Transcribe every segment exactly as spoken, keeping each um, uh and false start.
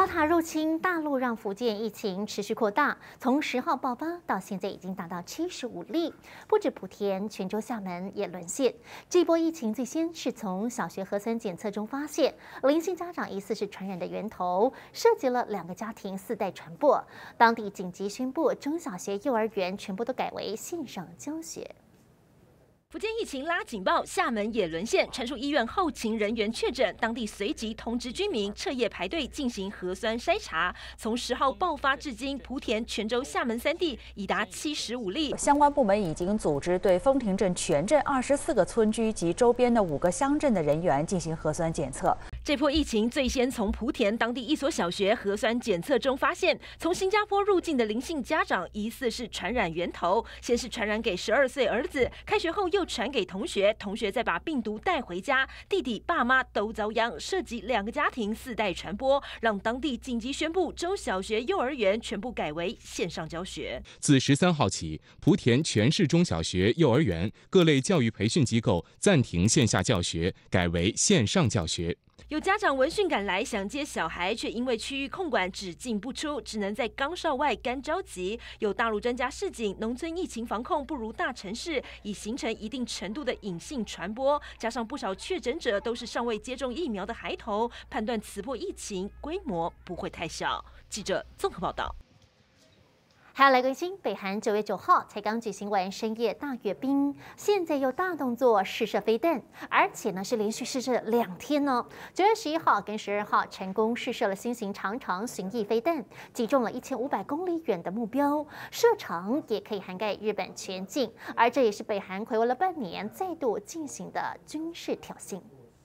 Delta 入侵大陆，让福建疫情持续扩大，从十号爆发到现在已经达到七十五例，不止莆田、泉州、厦门也沦陷。这波疫情最先是从小学核酸检测中发现，林姓家长疑似是传染的源头，涉及了两个家庭四代传播。当地紧急宣布，中小学、幼儿园全部都改为线上教学。 福建疫情拉警报，厦门也沦陷，传出医院后勤人员确诊，当地随即通知居民彻夜排队进行核酸筛查。从十号爆发至今，莆田、泉州、厦门三地已达七十五例。 相关部门已经组织对丰亭镇全镇二十四个村居及周边的五个乡镇的人员进行核酸检测。 这波疫情最先从莆田当地一所小学核酸检测中发现，从新加坡入境的林姓家长疑似是传染源头。先是传染给十二岁儿子，开学后又传给同学，同学再把病毒带回家，弟弟、爸妈都遭殃，涉及两个家庭四代传播，让当地紧急宣布中小学、幼儿园全部改为线上教学。 自十三号起，莆田全市中小学、幼儿园各类教育培训机构暂停线下教学，改为线上教学。 有家长闻讯赶来想接小孩，却因为区域控管只进不出，只能在岗哨外干着急。有大陆专家示警，农村疫情防控不如大城市，已形成一定程度的隐性传播。加上不少确诊者都是尚未接种疫苗的孩童，判断此波疫情规模不会太小。记者综合报道。 还要来关心，北韩九月九号才刚举行完深夜大阅兵，现在又大动作试射飞弹，而且呢是连续试射两天呢。九月十一号跟十二号成功试射了新型长程巡弋飞弹，击中了一千五百公里远的目标，射程也可以涵盖日本全境。而这也是北韩睽违了半年再度进行的军事挑衅。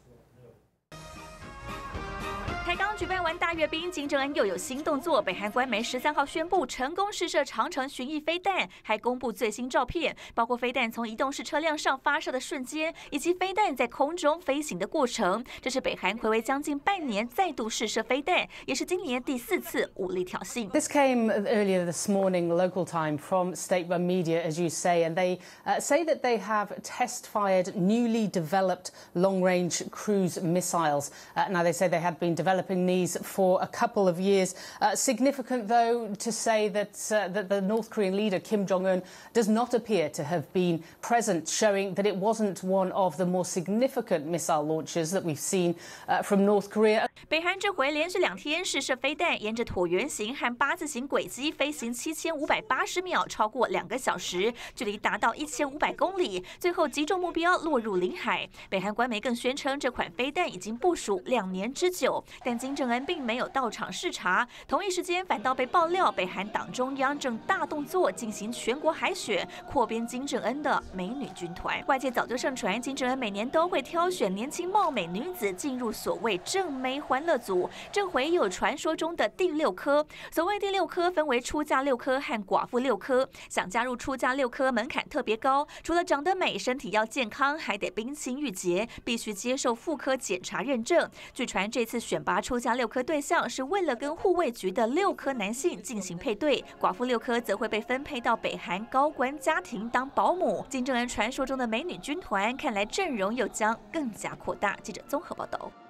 才刚举办完大阅兵，金正恩又有新动作。北韩官媒十三号宣布成功试射长程巡弋飞弹，还公布最新照片，包括飞弹从移动式车辆上发射的瞬间，以及飞弹在空中飞行的过程。这是北韩睽违将近半年再度试射飞弹，也是今年第四次武力挑衅。 This came earlier this morning, local time, from state-run media, as you say, and they uh, say that they have test-fired newly developed long-range cruise missiles. Uh, now they say they have been developed. Developing these for a couple of years. Uh, significant, though, to say that, uh, that the North Korean leader Kim Jong-un does not appear to have been present, showing that it wasn't one of the more significant missile launches that we've seen uh, from North Korea. 北韩这回连续两天试射飞弹，沿着椭圆形和八字形轨迹飞行七千五百八十秒，超过两个小时，距离达到一千五百公里，最后击中目标，落入领海。北韩官媒更宣称，这款飞弹已经部署两年之久。 但金正恩并没有到场视察，同一时间反倒被爆料，北韩党中央正大动作进行全国海选，扩编金正恩的美女军团。外界早就盛传，金正恩每年都会挑选年轻貌美女子进入所谓正妹欢乐组，这回又有传说中的第六颗。所谓第六颗分为出嫁六颗和寡妇六颗，想加入出嫁六颗门槛特别高，除了长得美、身体要健康，还得冰清玉洁，必须接受妇科检查认证。据传这次选拔 出嫁六颗对象是为了跟护卫局的六颗男性进行配对，寡妇六颗则会被分配到北韩高官家庭当保姆。金正恩传说中的美女军团，看来阵容又将更加扩大。记者综合报道。